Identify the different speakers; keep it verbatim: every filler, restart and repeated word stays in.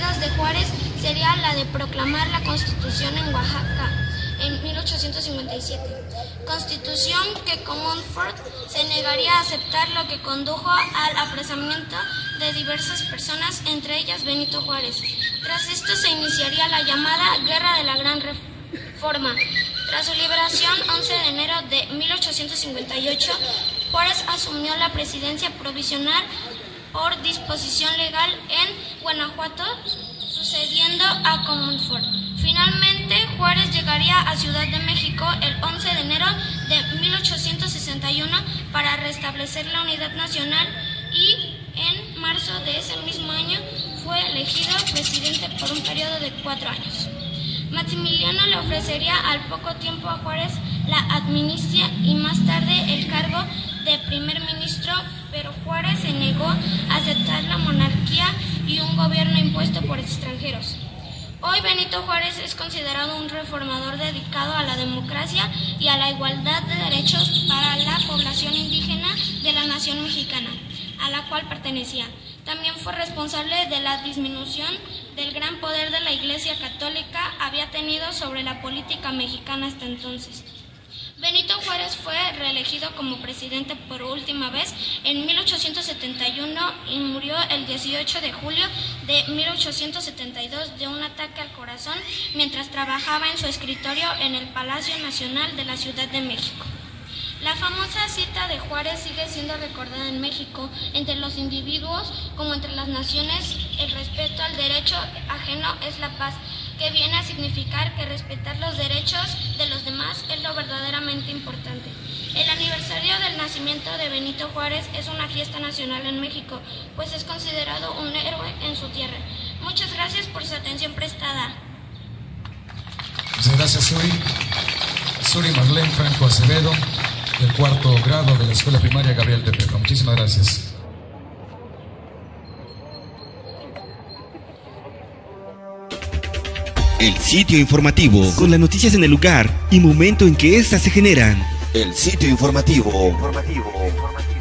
Speaker 1: metas de Juárez sería la de proclamar la Constitución en Oaxaca en mil ochocientos cincuenta y siete, constitución que Comonfort se negaría a aceptar, lo que condujo al apresamiento de diversas personas, entre ellas Benito Juárez. Tras esto se iniciaría la llamada Guerra de la Gran Reforma. Tras su liberación, once de enero de mil ochocientos cincuenta y ocho, Juárez asumió la presidencia provisional por disposición legal en Guanajuato, sucediendo a Comonfort. Finalmente, Juárez llegaría a Ciudad de México el once de enero de mil ochocientos sesenta y uno para restablecer la unidad nacional y en marzo de ese mismo año fue elegido presidente por un periodo de cuatro años. Maximiliano le ofrecería al poco tiempo a Juárez la administración y más tarde el cargo de primer ministro, pero Juárez se negó a aceptar la monarquía y un gobierno impuesto por extranjeros. Hoy Benito Juárez es considerado un reformador dedicado a la democracia y a la igualdad de derechos para la población indígena de la nación mexicana, a la cual pertenecía. También fue responsable de la disminución del gran poder de la Iglesia Católica había tenido sobre la política mexicana hasta entonces. Benito Juárez fue reelegido como presidente por última vez en mil ochocientos setenta y uno y murió el dieciocho de julio de mil ochocientos setenta y dos de un ataque al corazón mientras trabajaba en su escritorio en el Palacio Nacional de la Ciudad de México. La famosa cita de Juárez sigue siendo recordada en México entre los individuos como entre las naciones: el respeto al derecho ajeno es la paz, que viene a significar que respetar los derechos de los demás es lo verdaderamente importante. El aniversario del nacimiento de Benito Juárez es una fiesta nacional en México, pues es considerado un héroe en su tierra. Muchas gracias por su atención prestada.
Speaker 2: Muchas gracias, Suri. Suri Marlene Franco Acevedo, del cuarto grado de la Escuela Primaria Gabriel de Pepa. Muchísimas gracias.
Speaker 3: El sitio informativo, con las noticias en el lugar y momento en que éstas se generan.
Speaker 4: El sitio informativo. informativo, informativo.